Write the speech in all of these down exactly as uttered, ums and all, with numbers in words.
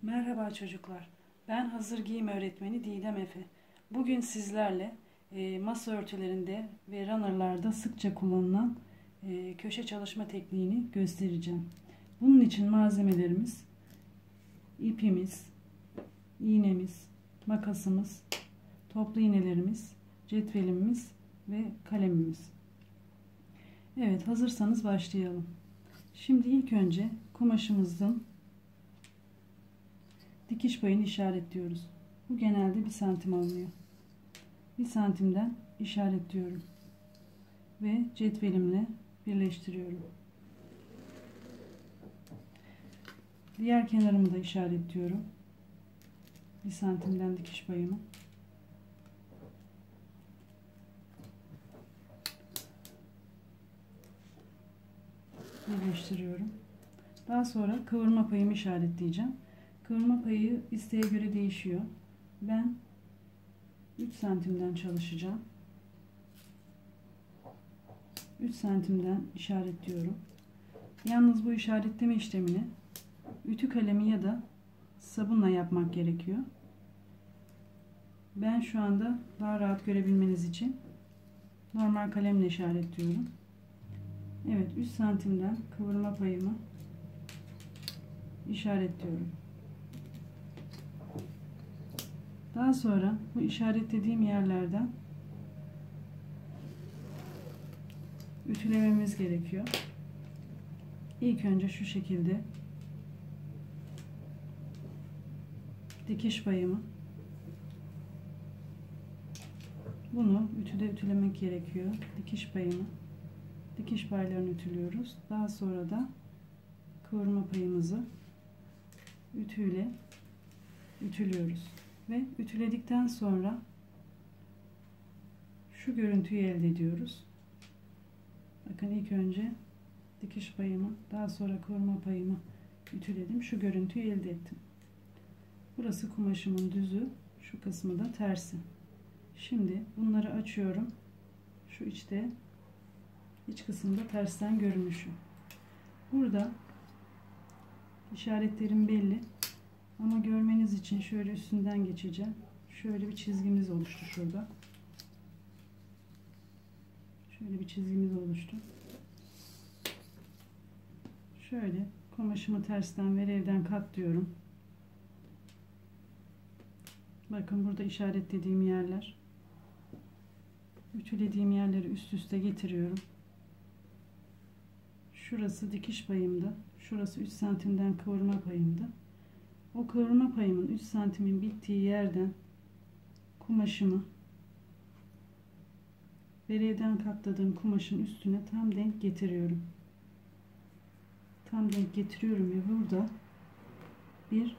Merhaba çocuklar. Ben hazır giyim öğretmeni Didem Efe. Bugün sizlerle e, masa örtülerinde ve runnerlarda sıkça kullanılan e, köşe çalışma tekniğini göstereceğim. Bunun için malzemelerimiz ipimiz, iğnemiz, makasımız, toplu iğnelerimiz, cetvelimiz ve kalemimiz. Evet, hazırsanız başlayalım. Şimdi ilk önce kumaşımızın dikiş payını işaretliyoruz. Bu genelde bir santim alınıyor. Bir santimden işaretliyorum ve cetvelimle birleştiriyorum. Diğer kenarımı da işaretliyorum. Bir santimden dikiş payımı. Birleştiriyorum. Daha sonra kıvırma payımı işaretleyeceğim. Kıvırma payı isteğe göre değişiyor. Ben üç santimden çalışacağım. üç santimden işaretliyorum. Yalnız bu işaretleme işlemini ütü kalemi ya da sabunla yapmak gerekiyor. Ben şu anda daha rahat görebilmeniz için normal kalemle işaretliyorum. Evet, üç santimden kıvırma payımı işaretliyorum. Daha sonra bu işaretlediğim yerlerden ütülememiz gerekiyor. İlk önce şu şekilde dikiş payımı, bunu ütüde ütülemek gerekiyor. Dikiş payımı, dikiş paylarını ütülüyoruz. Daha sonra da kıvırma payımızı ütüyle ütülüyoruz. Ve ütüledikten sonra şu görüntüyü elde ediyoruz. Bakın, ilk önce dikiş payımı, daha sonra kıvırma payımı ütüledim. Şu görüntüyü elde ettim. Burası kumaşımın düzü, şu kısmı da tersi. Şimdi bunları açıyorum. Şu içte, iç kısımda tersten görünüşü. Burada işaretlerim belli. Ama görmeniz için şöyle üstünden geçeceğim. Şöyle bir çizgimiz oluştu şurada. Şöyle bir çizgimiz oluştu. Şöyle kumaşımı tersten ve evden katlıyorum. Bakın, burada işaretlediğim yerler. Ütülediğim yerleri üst üste getiriyorum. Şurası dikiş payımdı. Şurası üç santimden kıvırma payımdı. O kıvırma payımın üç santimin bittiği yerden kumaşımı bereyden katladığım kumaşın üstüne tam denk getiriyorum. Tam denk getiriyorum ve burada bir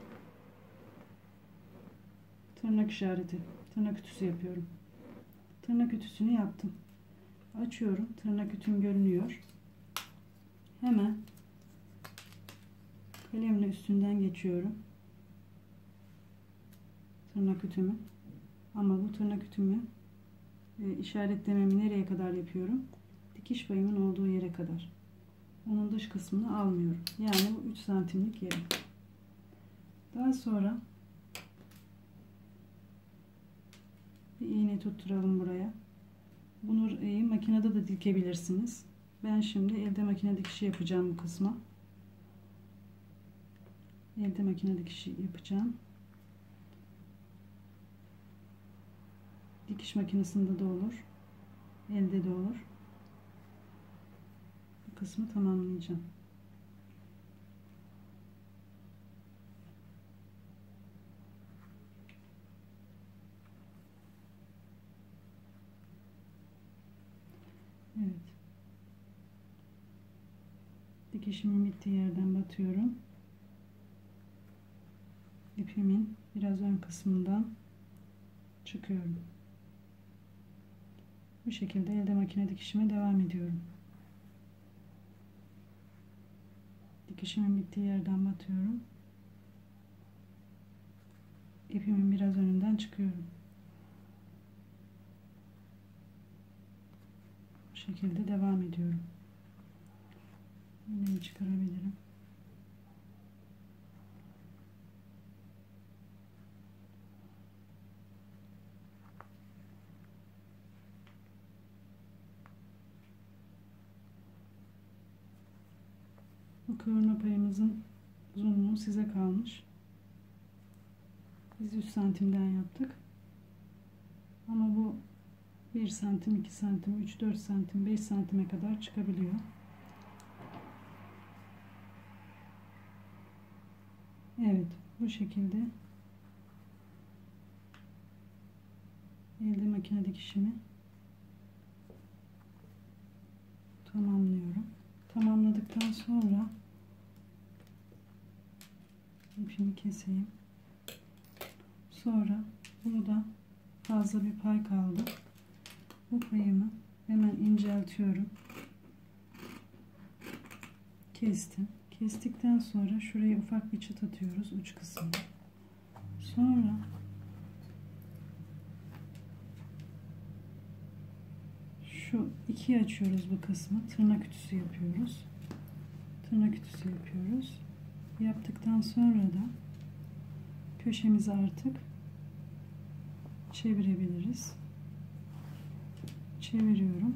tırnak işareti, tırnak ütüsü yapıyorum. Tırnak ütüsünü yaptım. Açıyorum. Tırnak ütüm görünüyor. Hemen kalemle üstünden geçiyorum. Tırnak ütümü. Ama bu tırnak ütümü e, işaretlememi nereye kadar yapıyorum? Dikiş payımın olduğu yere kadar. Onun dış kısmını almıyorum. Yani bu üç santimlik yeri. Daha sonra bir iğne tutturalım buraya. Bunu e, makinede de dikebilirsiniz. Ben şimdi elde makine dikişi yapacağım bu kısma. Elde makine dikişi yapacağım. Dikiş makinesinde de olur. Elde de olur. Bu kısmı tamamlayacağım. Evet. Dikişimin bittiği yerden batıyorum. İpimin biraz ön kısmından çıkıyorum. Bu şekilde elde makine dikişime devam ediyorum. Dikişimin bittiği yerden batıyorum. İpimin biraz önünden çıkıyorum. Bu şekilde devam ediyorum. İğnemi çıkarabilirim. Bu kıvırma payımızın uzunluğu size kalmış. Biz üç santimden yaptık. Ama bu bir santim, iki santim, üç dört santim, beş santime kadar çıkabiliyor. Evet, bu şekilde elde makine dikişimi tamamlıyorum. Tamamladıktan sonra ipimi keseyim. Sonra burada fazla bir pay kaldı. Bu payımı hemen inceltiyorum. Kestim. Kestikten sonra şuraya ufak bir çıt atıyoruz uç kısmına. Sonra şu ikiye açıyoruz bu kısmı. Tırnak ütüsü yapıyoruz. Tırnak ütüsü yapıyoruz. Yaptıktan sonra da köşemizi artık çevirebiliriz. Çeviriyorum.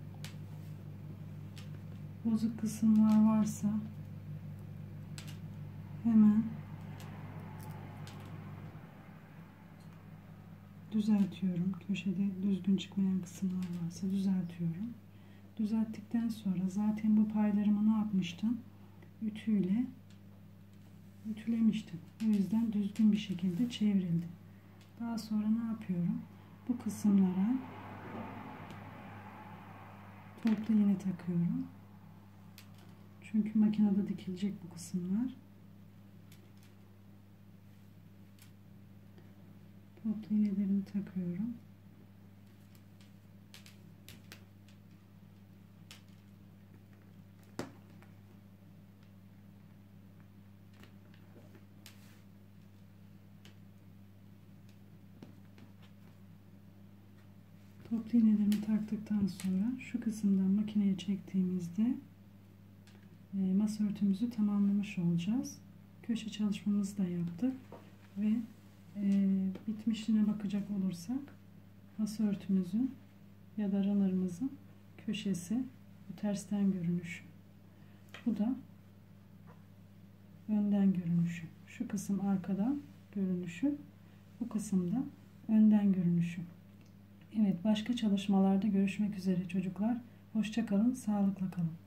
Bozuk kısımlar varsa hemen düzeltiyorum. Köşede düzgün çıkmayan kısımlar varsa düzeltiyorum. Düzelttikten sonra zaten bu paylarımı ne yapmıştım? Ütüyle ütülemiştim. O yüzden düzgün bir şekilde çevrildi. Daha sonra ne yapıyorum? Bu kısımlara toplu iğne takıyorum. Çünkü makinede dikilecek bu kısımlar. Toplu iğnelerimi takıyorum. Toplu iğnelerimi taktıktan sonra şu kısımdan makineye çektiğimizde e, masa örtümüzü tamamlamış olacağız. Köşe çalışmamızı da yaptık ve e, bitmişliğine bakacak olursak masa örtümüzün ya da runner'ımızın köşesi bu tersten görünüşü. Bu da önden görünüşü. Şu kısım arkadan görünüşü. Bu kısımda önden görünüşü. Evet, başka çalışmalarda görüşmek üzere çocuklar. Hoşça kalın, sağlıkla kalın.